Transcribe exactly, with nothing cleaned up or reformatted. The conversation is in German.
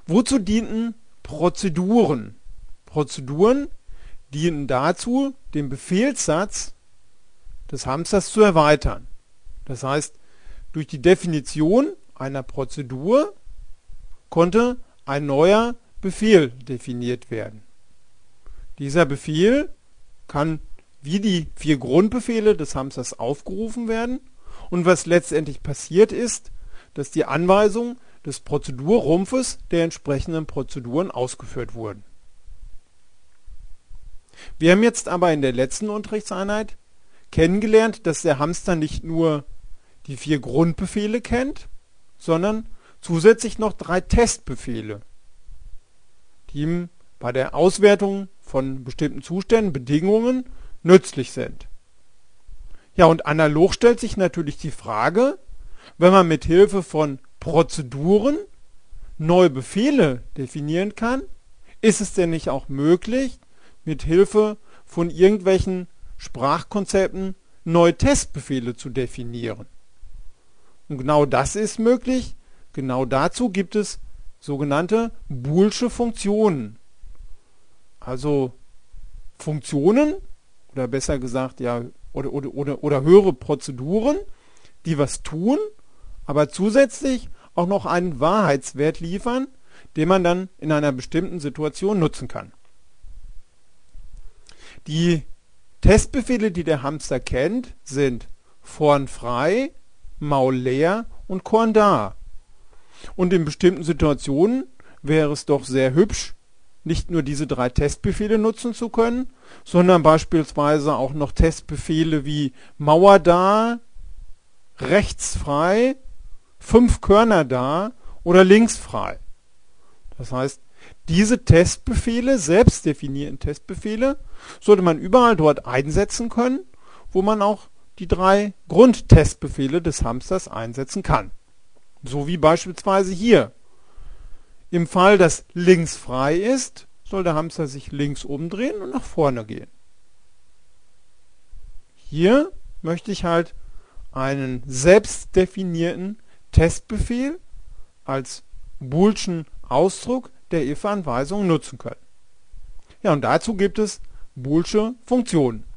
Wozu dienten Prozeduren? Prozeduren dienen dazu, den Befehlssatz des Hamsters zu erweitern. Das heißt, durch die Definition einer Prozedur konnte ein neuer Befehl definiert werden. Dieser Befehl kann wie die vier Grundbefehle des Hamsters aufgerufen werden, und was letztendlich passiert ist, dass die Anweisungen des Prozedurrumpfes der entsprechenden Prozeduren ausgeführt wurden. Wir haben jetzt aber in der letzten Unterrichtseinheit kennengelernt, dass der Hamster nicht nur die vier Grundbefehle kennt, sondern zusätzlich noch drei Testbefehle, die ihm bei der Auswertung von bestimmten Zuständen, Bedingungen nützlich sind. Ja, und analog stellt sich natürlich die Frage, wenn man mit Hilfe von Prozeduren neue Befehle definieren kann, ist es denn nicht auch möglich, mit Hilfe von irgendwelchen Sprachkonzepten neue Testbefehle zu definieren? Und genau das ist möglich. Genau dazu gibt es sogenannte boolsche Funktionen. Also Funktionen, oder besser gesagt, ja, oder, oder, oder, oder höhere Prozeduren, die was tun, aber zusätzlich auch noch einen Wahrheitswert liefern, den man dann in einer bestimmten Situation nutzen kann. Die Testbefehle, die der Hamster kennt, sind vorn frei, Maul leer und Korn da. Und in bestimmten Situationen wäre es doch sehr hübsch, nicht nur diese drei Testbefehle nutzen zu können, sondern beispielsweise auch noch Testbefehle wie Mauer da, rechts frei, fünf Körner da oder links frei. Das heißt, diese Testbefehle, selbst definierten Testbefehle, sollte man überall dort einsetzen können, wo man auch die drei Grundtestbefehle des Hamsters einsetzen kann. So wie beispielsweise hier. Im Fall, dass links frei ist, soll der Hamster sich links umdrehen und nach vorne gehen. Hier möchte ich halt einen selbst definierten Testbefehl als boolschen Ausdruck der if-Anweisung nutzen können. Ja, und dazu gibt es boolsche Funktionen.